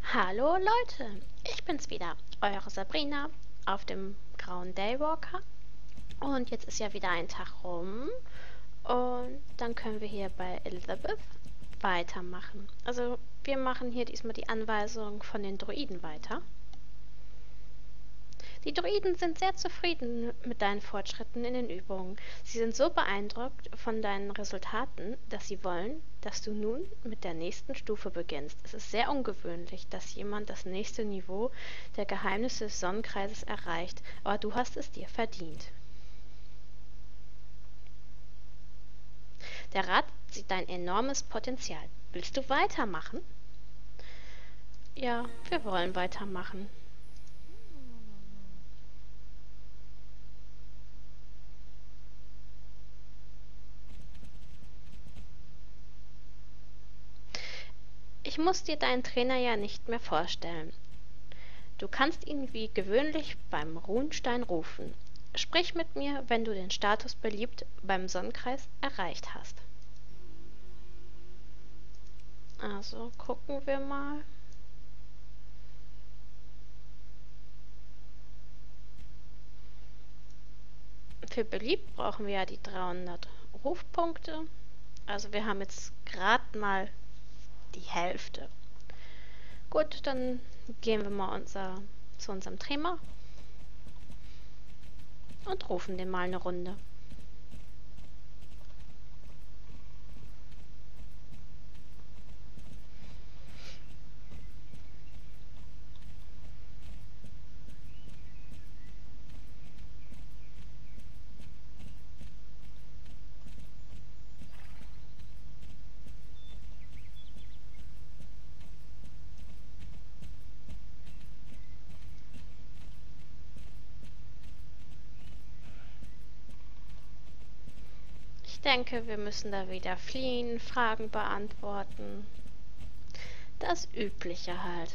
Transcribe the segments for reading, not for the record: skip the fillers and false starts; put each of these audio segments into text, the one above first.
Hallo Leute, ich bin's wieder, eure Sabrina auf dem grauen Daywalker. Und jetzt ist ja wieder ein Tag rum und dann können wir hier bei Elizabeth weitermachen. Also wir machen hier diesmal die Anweisung von den Druiden weiter. Die Druiden sind sehr zufrieden mit deinen Fortschritten in den Übungen. Sie sind so beeindruckt von deinen Resultaten, dass sie wollen, dass du nun mit der nächsten Stufe beginnst. Es ist sehr ungewöhnlich, dass jemand das nächste Niveau der Geheimnisse des Sonnenkreises erreicht, aber du hast es dir verdient. Der Rat sieht dein enormes Potenzial. Willst du weitermachen? Ja, wir wollen weitermachen. Ich muss dir deinen Trainer ja nicht mehr vorstellen. Du kannst ihn wie gewöhnlich beim Runenstein rufen. Sprich mit mir, wenn du den Status beliebt beim Sonnenkreis erreicht hast. Also gucken wir mal. Für beliebt brauchen wir ja die 300 Rufpunkte. Also wir haben jetzt gerade mal die Hälfte. Gut, dann gehen wir mal zu unserem Trainer und rufen den mal eine Runde. Ich denke, wir müssen da wieder fliehen, Fragen beantworten. Das Übliche halt.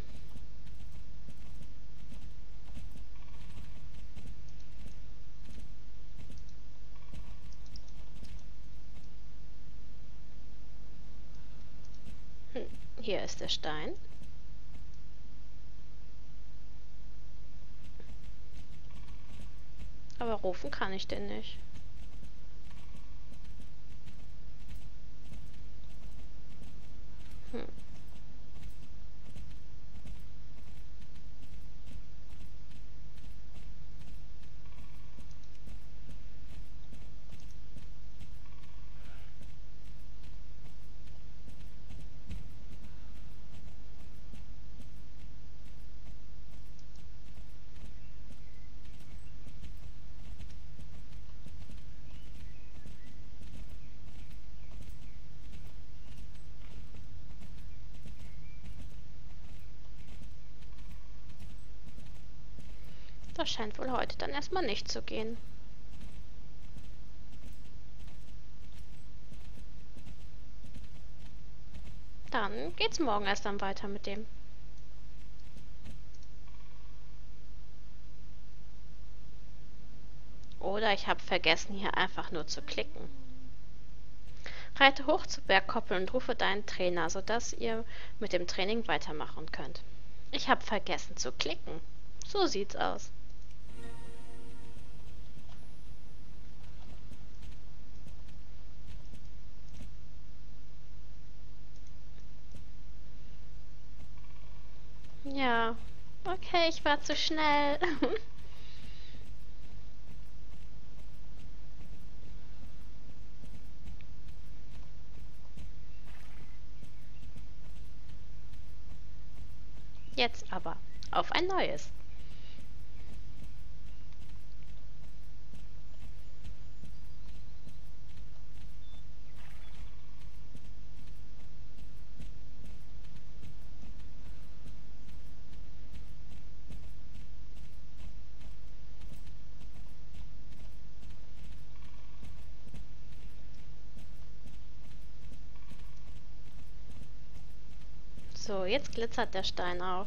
Hier ist der Stein. Aber rufen kann ich den nicht. Hm. Das scheint wohl heute dann erstmal nicht zu gehen. Dann geht's morgen erst dann weiter mit dem. Oder ich habe vergessen, hier einfach nur zu klicken. Reite hoch zur Bergkoppel und rufe deinen Trainer, sodass ihr mit dem Training weitermachen könnt. Ich habe vergessen zu klicken. So sieht's aus. Ja, okay, ich war zu schnell. Jetzt aber auf ein neues. So, jetzt glitzert der Stein auch.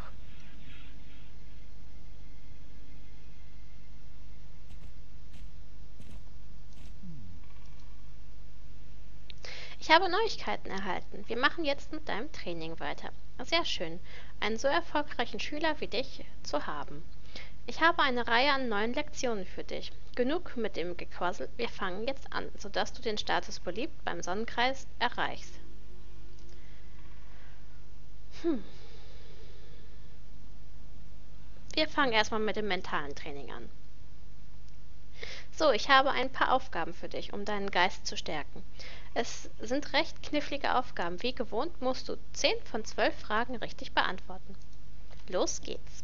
Ich habe Neuigkeiten erhalten. Wir machen jetzt mit deinem Training weiter. Sehr schön, einen so erfolgreichen Schüler wie dich zu haben. Ich habe eine Reihe an neuen Lektionen für dich. Genug mit dem Gequassel, wir fangen jetzt an, sodass du den Status beliebt beim Sonnenkreis erreichst. Wir fangen erstmal mit dem mentalen Training an. So, ich habe ein paar Aufgaben für dich, um deinen Geist zu stärken. Es sind recht knifflige Aufgaben. Wie gewohnt musst du 10 von 12 Fragen richtig beantworten. Los geht's.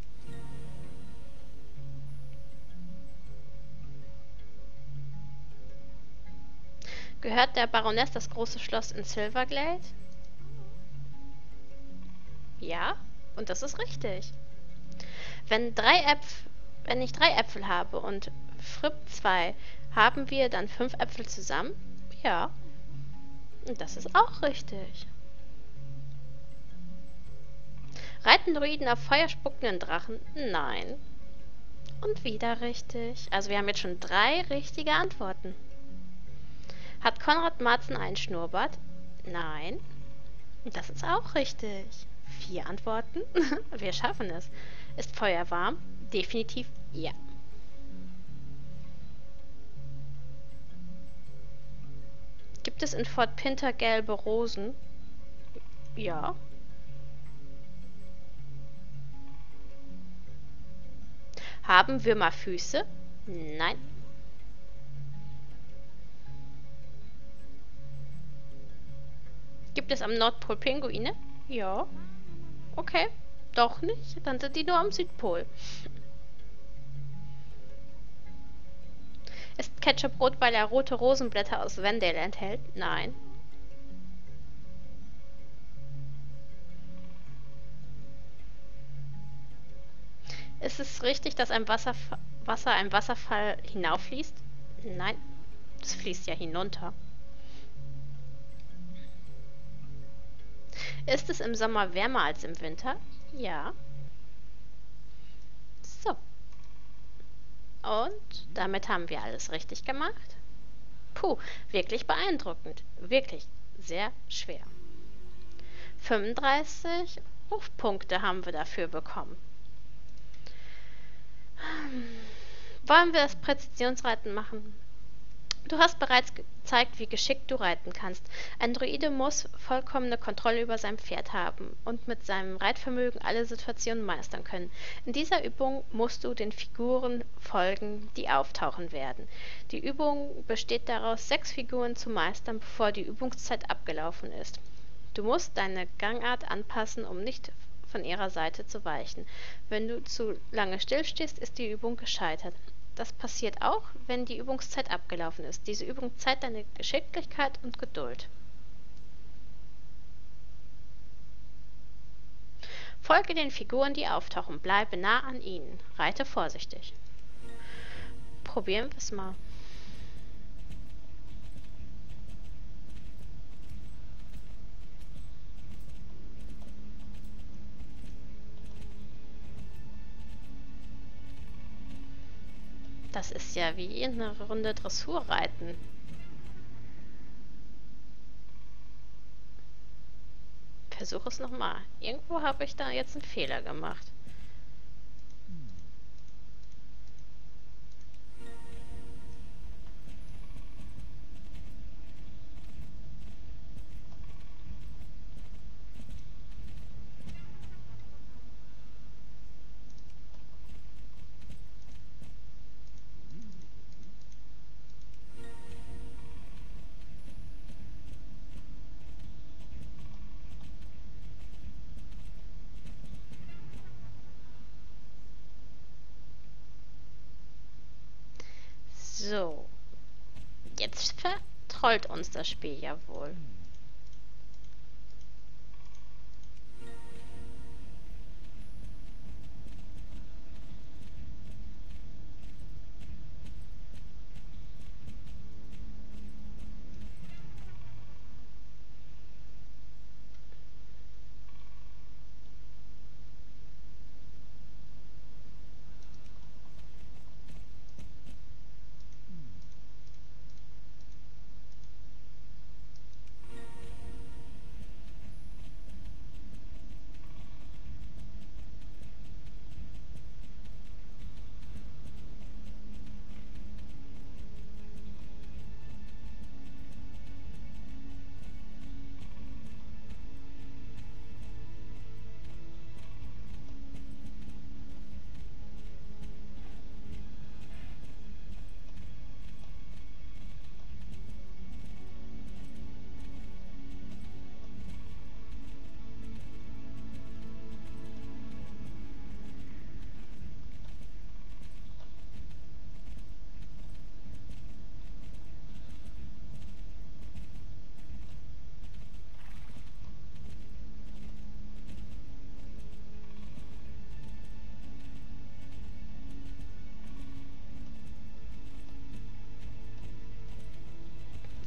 Gehört der Baroness das große Schloss in Silverglade? Ja, und das ist richtig. Wenn ich 3 Äpfel habe und Fripp 2, haben wir dann 5 Äpfel zusammen? Ja. Und das ist auch richtig. Reiten Druiden auf feuerspuckenden Drachen? Nein. Und wieder richtig. Also wir haben jetzt schon 3 richtige Antworten. Hat Konrad Marzen einen Schnurrbart? Nein. Und das ist auch richtig. 4 Antworten. Wir schaffen es. Ist Feuer warm? Definitiv ja. Gibt es in Fort Pinter gelbe Rosen? Ja. Haben Würmer Füße? Nein. Gibt es am Nordpol Pinguine? Ja. Okay. Doch nicht? Dann sind die nur am Südpol. Ist Ketchup rot, weil er rote Rosenblätter aus Vendale enthält? Nein. Ist es richtig, dass ein Wasser einen Wasserfall hinauffließt? Nein. Es fließt ja hinunter. Ist es im Sommer wärmer als im Winter? Ja. So. Und damit haben wir alles richtig gemacht. Puh, wirklich beeindruckend. Wirklich sehr schwer. 35 Rufpunkte haben wir dafür bekommen. Wollen wir das Präzisionsreiten machen? Du hast bereits gezeigt, wie geschickt du reiten kannst. Ein Druide muss vollkommene Kontrolle über sein Pferd haben und mit seinem Reitvermögen alle Situationen meistern können. In dieser Übung musst du den Figuren folgen, die auftauchen werden. Die Übung besteht daraus, 6 Figuren zu meistern, bevor die Übungszeit abgelaufen ist. Du musst deine Gangart anpassen, um nicht von ihrer Seite zu weichen. Wenn du zu lange stillstehst, ist die Übung gescheitert. Das passiert auch, wenn die Übungszeit abgelaufen ist. Diese Übung zeigt deine Geschicklichkeit und Geduld. Folge den Figuren, die auftauchen. Bleibe nah an ihnen. Reite vorsichtig. Probieren wir es mal. Das ist ja wie eine Runde Dressurreiten. Versuche es nochmal. Irgendwo habe ich da jetzt einen Fehler gemacht. So. Jetzt vertrollt uns das Spiel ja wohl.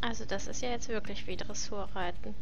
Also das ist ja jetzt wirklich wie Dressurreiten.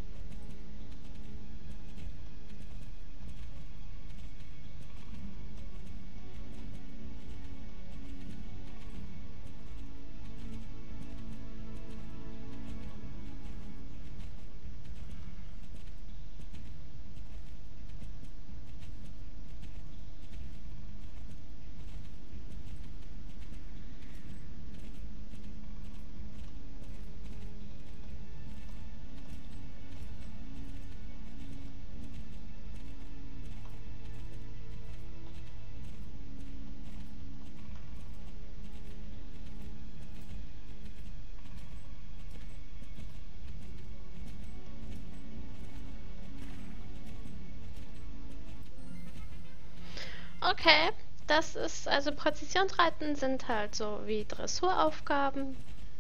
Okay, das ist, also Präzisionsreiten sind halt so wie Dressuraufgaben.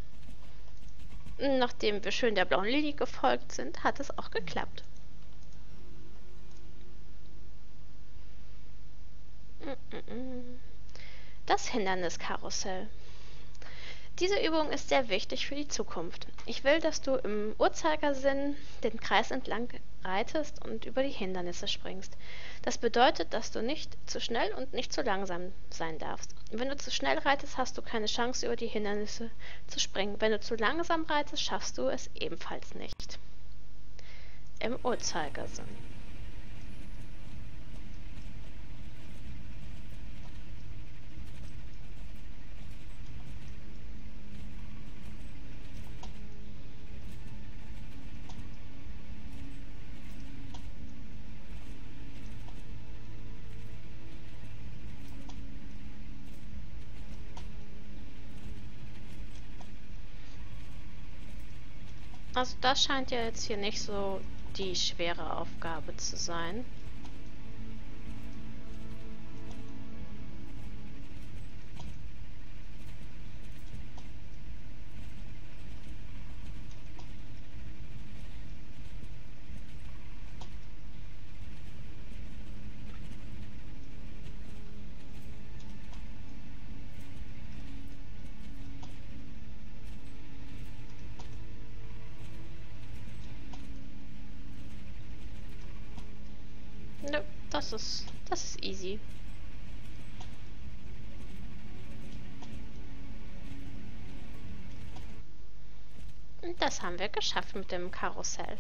Nachdem wir schön der blauen Linie gefolgt sind, hat es auch geklappt. Das Hinderniskarussell. Diese Übung ist sehr wichtig für die Zukunft. Ich will, dass du im Uhrzeigersinn den Kreis entlang reitest und über die Hindernisse springst. Das bedeutet, dass du nicht zu schnell und nicht zu langsam sein darfst. Wenn du zu schnell reitest, hast du keine Chance, über die Hindernisse zu springen. Wenn du zu langsam reitest, schaffst du es ebenfalls nicht. Im Uhrzeigersinn. Also das scheint ja jetzt hier nicht so die schwere Aufgabe zu sein. Nö, das ist easy. Und das haben wir geschafft mit dem Karussell.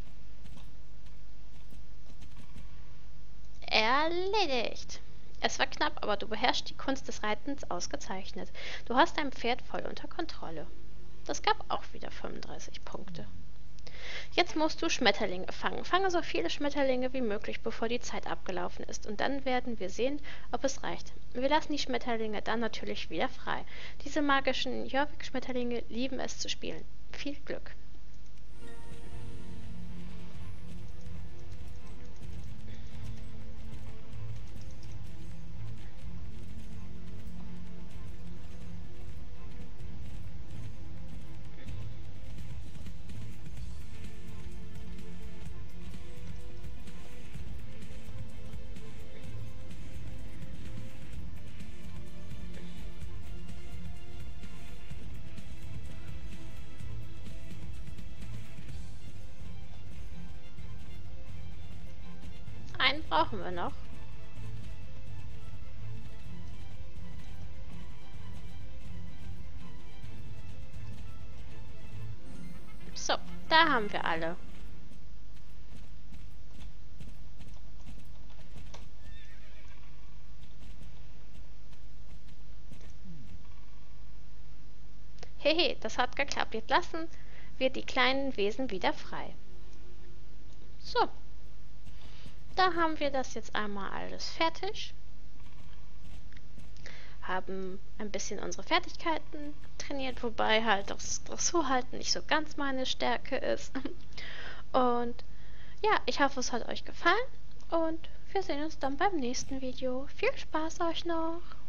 Erledigt. Es war knapp, aber du beherrschst die Kunst des Reitens ausgezeichnet. Du hast dein Pferd voll unter Kontrolle. Das gab auch wieder 35 Punkte. Jetzt musst du Schmetterlinge fangen. Fange so viele Schmetterlinge wie möglich, bevor die Zeit abgelaufen ist. Und dann werden wir sehen, ob es reicht. Wir lassen die Schmetterlinge dann natürlich wieder frei. Diese magischen Jorvik-Schmetterlinge lieben es zu spielen. Viel Glück! Einen brauchen wir noch. So, da haben wir alle. Hehe, das hat geklappt. Jetzt lassen wir die kleinen Wesen wieder frei. So. Da haben wir das jetzt einmal alles fertig. Haben ein bisschen unsere Fertigkeiten trainiert, wobei halt das Dressurhalten nicht so ganz meine Stärke ist. Und ja, ich hoffe, es hat euch gefallen und wir sehen uns dann beim nächsten Video. Viel Spaß euch noch!